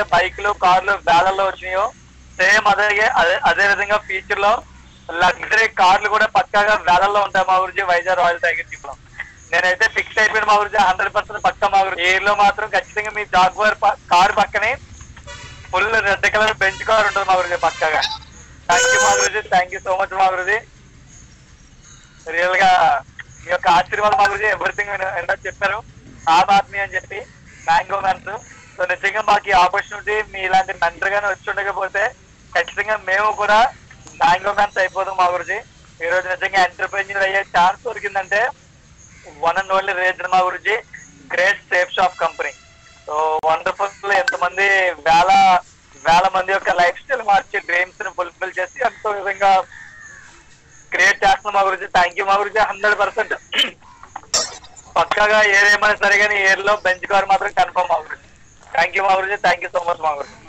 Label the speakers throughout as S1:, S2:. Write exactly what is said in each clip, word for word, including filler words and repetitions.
S1: బైక్లు కార్లు వేలల్లో వచ్చినాయో సేమ్ అదే అదే అదే విధంగా ఫ్యూచర్ లో లగ్జరీ కార్లు కూడా పక్కాగా వేలల్లో ఉంటాయి మా గురించి వైజాగ్ రాయల్ టైగర్ టీమ్ లో. నేనైతే ఫిక్స్ అయిపోయిన మా గురించి హండ్రెడ్ పర్సెంట్ పక్కా మా గురించి ఎయిర్ లో మాత్రం ఖచ్చితంగా మీ జాగ్వార్ కార్ పక్కనే full red colour Benz car ఉంటుంది మా గురించి పక్కాగా. థ్యాంక్ యూ మా గురించి, థ్యాంక్ యూ సో మచ్ మా గురించి. రియల్ గా మీ యొక్క ఆశీర్వాదం మా గురించి ఎవ్రీథింగ్ ఎలా చెప్పారు ఆమ్ ఆద్మీ అని చెప్పి మ్యాంగో మ్యాన్స్. సో నిజంగా మాకు ఈ ఆపర్చునిటీ మీ ఇలాంటి మెంటర్ గానే వచ్చి ఉండకపోతే ఖచ్చితంగా మేము కూడా మ్యాంగో మ్యాన్స్ అయిపోతాం మా గురించి. ఈ రోజు నిజంగా ఎంటర్ప్రెన్యూర్ అయ్యే ఛాన్స్ దొరికిందంటే వన్ అండ్ ఓన్లీ రీజన్ మా గురించి great safe shop company. So wonderful, ఎంతమంది వేల వేల మంది యొక్క లైఫ్ స్టైల్ మార్చి డ్రీమ్స్ ని ఫుల్ఫిల్ చేసి ఎంతో విధంగా క్రియేట్ చేస్తున్నాం మా గురించి. థ్యాంక్ యూ మా గురించి హండ్రెడ్ పర్సెంట్ పక్కాగా ఏదేమైనా సరే కానీ ఎయిర్ లో బెంచ్ కార్ మాత్రం కన్ఫర్మ్ మా గురించి. థ్యాంక్ యూ మా గురించి, థ్యాంక్ యూ సో మచ్ మా గురించి.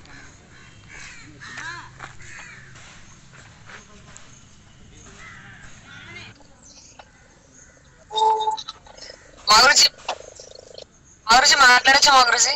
S2: మా గురించి మా గురించి మాట్లాడచ్చా మా గురించి?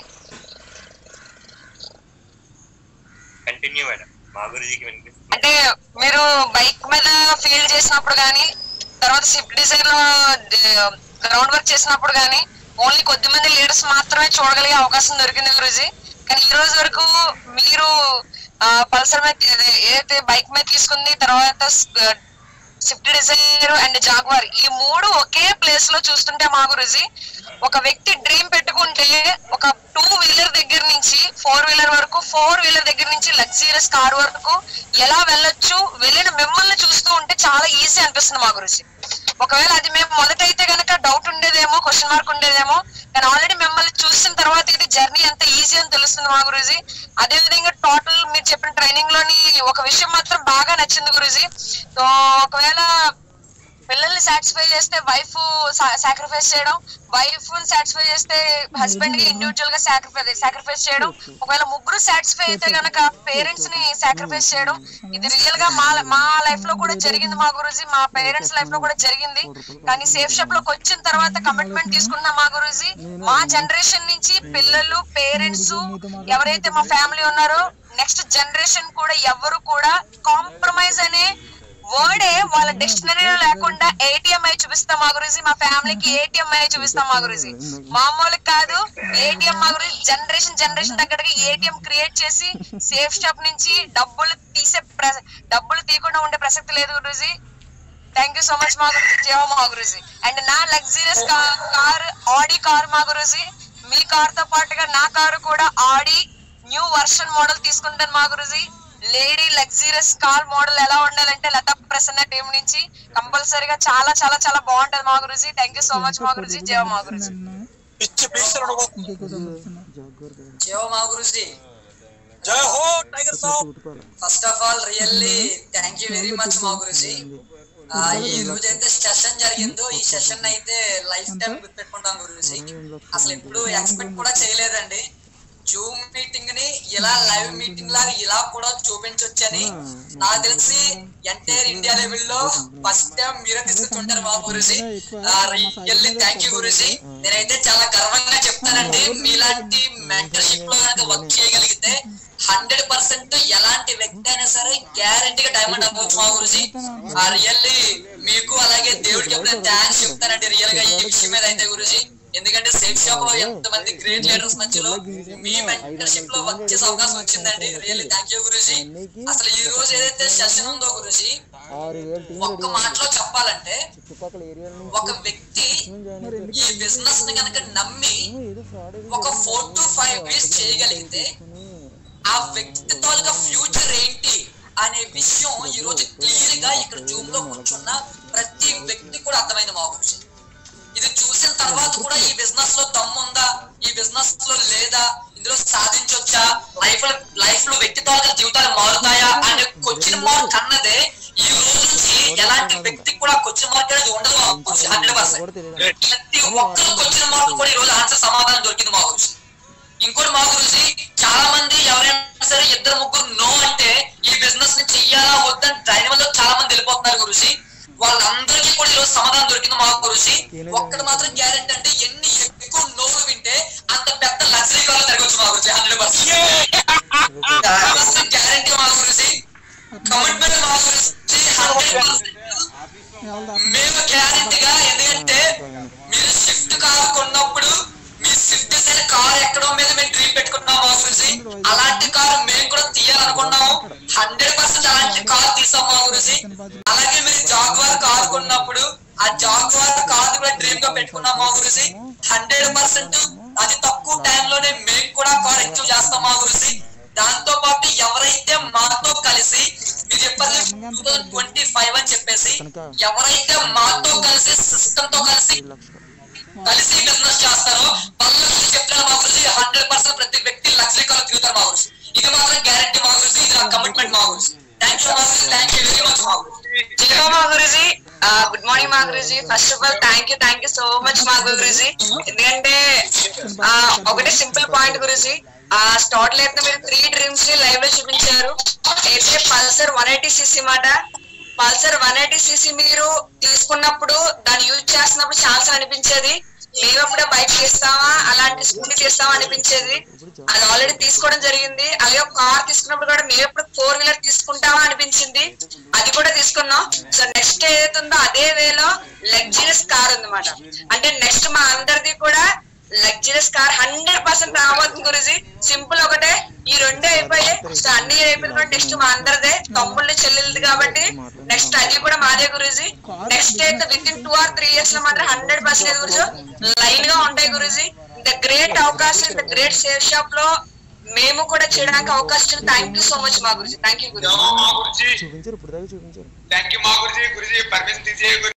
S3: Continue madam. మా గురించి
S2: అంటే మీరు బైక్ మీద ఫీల్డ్ చేసినప్పుడు కానీ తర్వాత స్విఫ్ట్ డిజైర్ లో గ్రౌండ్ వర్క్ చేసినప్పుడు కానీ ఓన్లీ కొద్ది మంది లీడర్స్ మాత్రమే చూడగలిగే అవకాశం దొరికింది గురూజీ. కానీ ఈ రోజు వరకు మీరు పల్సర్ మీద ఏదైతే బైక్ మీద తీసుకుంది, తర్వాత స్విఫ్ట్ డిజైర్ అండ్ జాగ్వార్ ఈ మూడు ఒకే ప్లేస్ లో చూస్తుంటే మా గురూజీ ఒక వ్యక్తి డ్రీమ్ పెట్టుకుంటే ఒక టూ వీలర్ దగ్గర నుంచి ఫోర్ వీలర్ వరకు, ఫోర్ వీలర్ దగ్గర నుంచి లగ్జరియస్ కార్ వరకు ఎలా వెళ్ళొచ్చు, వెళ్ళిన మిమ్మల్ని చూస్తూ ఉంటే చాలా ఈజీ అనిపిస్తుంది మా గురించి. ఒకవేళ అది మేము మొదటైతే గనక డౌట్ ఉండేదేమో, క్వశ్చన్ మార్క్ ఉండేదేమో, కానీ ఆల్రెడీ మిమ్మల్ని చూసిన తర్వాత ఇది జర్నీ ఎంత ఈజీ అని తెలుస్తుంది మా గురూజీ. అదే విధంగా టోటల్ మీరు చెప్పిన ట్రైనింగ్ లోని ఒక విషయం మాత్రం బాగా నచ్చింది గురూజీ. సో ఒకవేళ పిల్లల్ని సాటిస్ఫై చేస్తే వైఫ్ సాక్రిఫైస్ చేయడం, వైఫ్ సాటిస్ఫై చేస్తే హస్బెండ్ కి ఇండివిజువల్ గా సాక్రిఫైస్ సాక్రిఫైస్ చేయడం, ఒకవేళ ముగ్గురు సాటిస్ఫై అయితే గనక పేరెంట్స్ ని సాక్రిఫైస్ చేయడం, ఇది రియల్ గా మా మా లైఫ్ లో కూడా జరిగింది మా గురూజీ, మా పేరెంట్స్ లైఫ్ లో కూడా జరిగింది. కానీ సేఫ్ షాప్ లోకి వచ్చిన తర్వాత కమిట్మెంట్ తీసుకున్న మా గురూజీ మా జనరేషన్ నుంచి పిల్లలు, పేరెంట్స్ ఎవరైతే మా ఫ్యామిలీ ఉన్నారో నెక్స్ట్ జనరేషన్ కూడా ఎవరు కూడా కాంప్రమైజ్ అనే వర్డే వాళ్ళ డిక్షనరీలో లేకుండా ఏటీఎం అయి చూపిస్తాం మా గురించి. మా ఫ్యామిలీకి ఏటీఎం అయి చూపిస్తాం మా గురించి. మామూలు కాదు ఏటీఎం మా గురించి. జనరేషన్ జనరేషన్ దగ్గరకి ఏటీఎం క్రియేట్ చేసి సేఫ్ షాప్ నుంచి డబ్బులు తీసే డబ్బులు తీయకుండా ఉండే ప్రసక్తి లేదు Guruji. Thank you so much మా గురించి, జయ మా గురూజీ. అండ్ నా లగ్జరియస్ కార్ ఆడి కార్ మా గురూజీ. మీ కార్ తో పాటుగా నా కారు కూడా ఆడి న్యూ వర్షన్ మోడల్ తీసుకుంటాను మా Guruji. Lady luxurious car model ఎలా ఉండాలంటే లతా ప్రసన్న టీం నుంచి కంపల్సరీగా చాలా చాలా చాలా బాగుంటది మా Guruji. Thank you so much మా గురూజీ, జయ మా గురూజీ.
S4: జయ మా గురూజీ. జై హో టైగర్ సాబ్. First of all really thank you very much మా గురూజీ. ఈ రోజు అయితే సెషన్ జరిగిందో ఈ సెషన్ అయితే లైఫ్ టైం గుర్తుపెట్టుకుంటాం గురూజీ. అసలు ఎప్పుడు ఎక్స్పెక్ట్ కూడా చేయలేదండి జూమ్ మీటింగ్ ని ఇలా లైవ్ మీటింగ్ లాగా ఇలా కూడా చూపించొచ్చని. నాకు తెలిసి ఎంటైర్ ఇండియా లెవెల్ లో ఫస్ట్ టైం మీరే తీసుకుంటారు మా Guruji. Really thank you Guruji. నేనైతే చాలా గర్వంగా చెప్తానండి మీలాంటి మెంటర్షిప్ లో కనుక వర్క్ చేయగలిగితే హండ్రెడ్ పర్సెంట్ ఎలాంటి వ్యక్తి అయినా సరే గ్యారంటీగా డైమండ్ అవ్వచ్చు మా గురూజీ. రియల్లీ మీకు అలాగే దేవుడికి ఎప్పుడైనా థ్యాంక్స్ చెప్తానండి రియల్ గా ఈ విషయం మీద అయితే గురూజీ. ఎందుకంటే సేఫ్ షాప్ లో ఎంత మంది గ్రేట్ లీడర్స్ మధ్యలో మీ మెంటర్షిప్ లో వర్క్ చేసే అవకాశం వచ్చిందండి. Really thank you Guruji. అసలు ఈ రోజు ఏదైతే సెషన్ ఉందో గురూజీ ఒక్క మాటలో చెప్పాలంటే ఒక వ్యక్తి ఈ బిజినెస్ ని కనుక నమ్మి ఒక ఫోర్ టు ఫైవ్ ఇయర్స్ చేయగలిగితే ఆ వ్యక్తి తాలూకా ఫ్యూచర్ ఏంటి అనే విషయం ఈ రోజు క్లియర్ గా ఇక్కడ జూమ్ లో కూర్చున్న ప్రతి వ్యక్తి కూడా అర్థమైంది మా గురించి. ఇది చూసిన తర్వాత కూడా ఈ బిజినెస్ లో దమ్ముందా, ఈ బిజినెస్ లో లేదా, ఇందులో సాధించొచ్చా, లైఫ్ లో లైఫ్ లో వ్యక్తిత్వాల జీవితాలు మారుతాయా అనే క్వశ్చన్ మార్క్ అన్నదే ఈ రోజు నుంచి ఎలాంటి వ్యక్తికి కూడా క్వశ్చన్ మార్క్ అనేది ఉండదు మా గురించి. హండ్రెడ్ పర్సెంట్ ప్రతి ఒక్కరు క్వశ్చన్ మార్క్ కూడా ఈ రోజు ఆన్సర్ సమాధానం దొరికింది మా గురించి. ఇంకోటి మా గురించి చాలా మంది ఎవరైనా సరే ఇద్దరు ముగ్గురు నో అంటే ఈ బిజినెస్ ని చెయ్యాలా వద్దని దాని వల్ల చాలా మంది వెళ్ళిపోతున్నారు గురించి. వాళ్ళందరికీ కూడా ఈరోజు సమాధానం దొరికింది మా గురించి. ఒక్కటి మాత్రం గ్యారెంటీ అంటే ఎన్ని ఎక్కువ నోలు వింటే అంత పెద్ద లగ్జరీ కార్లు తిరగచ్చు మా గురించి. హండ్రెడ్ పర్సెంట్ కమిట్మెంట్ మా గురించి హండ్రెడ్ పర్సెంట్ మేము గ్యారెంటీగా. ఎందుకంటే మీరు స్విఫ్ట్ కార్ కొన్నప్పుడు మీ స్విఫ్ట్ డిజైర్ కార్ ఎక్కడో మీద మేము డ్రీమ్ పెట్టుకున్నాం మా గురించి. అలాంటి కార్ మేము కూడా తీయాలనుకున్నాము. హండ్రెడ్ పర్సెంట్ అలాంటి కార్ తీసాం మా గురించి. అలాగే మీరు జాగ్వార్ కార్ కొన్నప్పుడు ఆ జాగ్వార్ కార్ కూడా డ్రీమ్ గా పెట్టుకున్నాం మా గురించి. హండ్రెడ్ పర్సెంట్ అది తక్కువ టైంలోనే మేము కూడా కార్ అచీవ్ చేస్తాం మా గురించి. దాంతో పాటు ఎవరైతే మాతో కలిసి మీరు చెప్పారు టూ థౌసండ్ ట్వంటీ ఫైవ్ అని చెప్పేసి ఎవరైతే మాతో కలిసి సిస్టమ్ తో కలిసి కలిసి బిజినెస్ చేస్తారో వాళ్ళకి చెప్తాను మా గురించి. హండ్రెడ్ పర్సెంట్ ప్రతి వ్యక్తి లగ్జరీ కార్ తిరుగుతారు మా గురించి. ఇది మాత్రం గ్యారెంటీ మా గురించి. ఇది నా కమిట్మెంట్ మా గురించి. థ్యాంక్ యూ మా గురించి. థ్యాంక్ యూ వెరీ మచ్ మా గురించి.
S2: జై మా గురుజీ. గుడ్ మార్నింగ్ మా Guruji. First of all thank you thank you so much మా గురుజీ. ఎందుకంటే ఒకటే సింపుల్ పాయింట్ గురుజీ. ఆ స్టార్ట్ లో అయితే మీరు త్రీ డ్రీమ్స్ ని లైవ్ లో చూపించారు. అయితే పల్సర్ వన్ ఎయిటీ సిసి మాట. పల్సర్ వన్ ఎయిటీ సిసి మీరు తీసుకున్నప్పుడు దాన్ని యూజ్ చేస్తున్నప్పుడు ఛాన్స్ అనిపించేది మేము అప్పుడే బైక్ తీస్తామా అలాంటి స్కూటీ తీస్తామా అనిపించేది. అది ఆల్రెడీ తీసుకోవడం జరిగింది. అలాగే కార్ తీసుకున్నప్పుడు కూడా మేము ఎప్పుడు ఫోర్ వీలర్ తీసుకుంటామా అనిపించింది. అది కూడా తీసుకున్నాం. సో నెక్స్ట్ ఏదైతే ఉందో అదే వేలో లగ్జరియస్ కార్ ఉందన్నమాట. అంటే నెక్స్ట్ మా అందరిది కూడా లగ్జరియస్ కార్ హండ్రెడ్ పర్సెంట్ రాబోతుంది గురుజీ. సింపుల్ ఒకటే ఈ రెండే అయిపోయాయి. సో అన్ని అయిపోయింది. నెక్స్ట్ మా అందరిదే తమ్ముళ్ళు చెల్లెలది కాబట్టి నెక్స్ట్ అది కూడా మాదే గురుజీ. నెక్స్ట్ అయితే with in two or three years లో మాత్రం హండ్రెడ్ పర్సెంట్ గురుజు లైన్ గా ఉంటాయి గురుజీ. ఇంత గ్రేట్ అవకాశం ఇంత గ్రేట్ సేల్ షాప్ లో మేము కూడా చేయడానికి అవకాశం. థ్యాంక్ యూ సో మచ్ మా Guruji. Thank you Guruji.
S5: Thank you మా గురుజీ. గురుజీ పర్మిషన్ తీసే